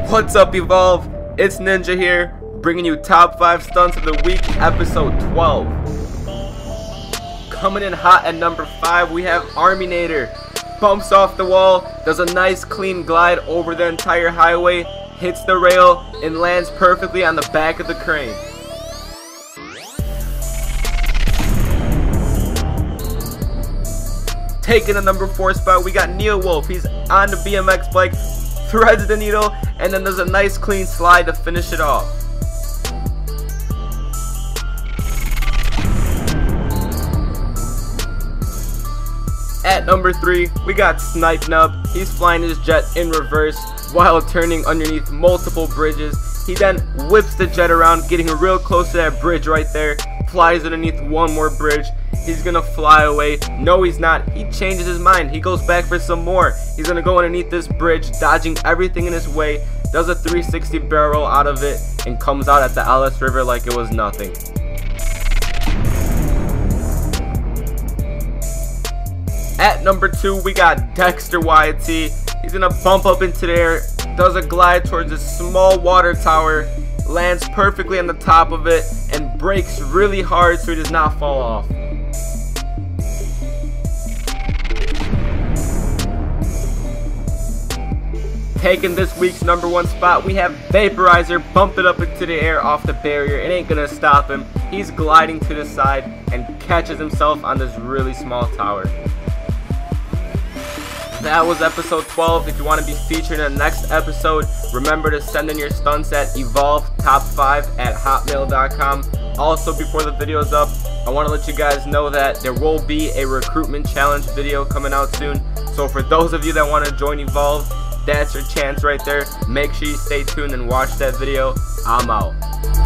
What's up, Evolve? It's Ninja here, bringing you top 5 stunts of the week, episode 12. Coming in hot at number 5, we have Arminator. Bumps off the wall, does a nice clean glide over the entire highway, hits the rail, and lands perfectly on the back of the crane. Taking the number 4 spot, we got Neowolf. He's on the BMX bike, threads the needle, and then does a nice clean slide to finish it off. At number 3, we got Snipe Nub. He's flying his jet in reverse while turning underneath multiple bridges. He then whips the jet around, getting real close to that bridge right there, flies underneath one more bridge. He's gonna fly away. No, he's not. He changes his mind. He goes back for some more. He's gonna go underneath this bridge, dodging everything in his way, does a 360 barrel roll out of it, and comes out at the Alice River like it was nothing. At number 2, we got Dexter YT. He's gonna bump up into the air, does a glide towards a small water tower, lands perfectly on the top of it, and brakes really hard so he does not fall off. Taking this week's number 1 spot, we have Vaporizer. Bump it up into the air off the barrier. It ain't gonna stop him. He's gliding to the side and catches himself on this really small tower. That was episode 12. If you want to be featured in the next episode, remember to send in your stunts at evolvetop5@hotmail.com. Also, before the video is up, I want to let you guys know that there will be a recruitment challenge video coming out soon. So for those of you that want to join Evolve, that's your chance right there. Make sure you stay tuned and watch that video. I'm out.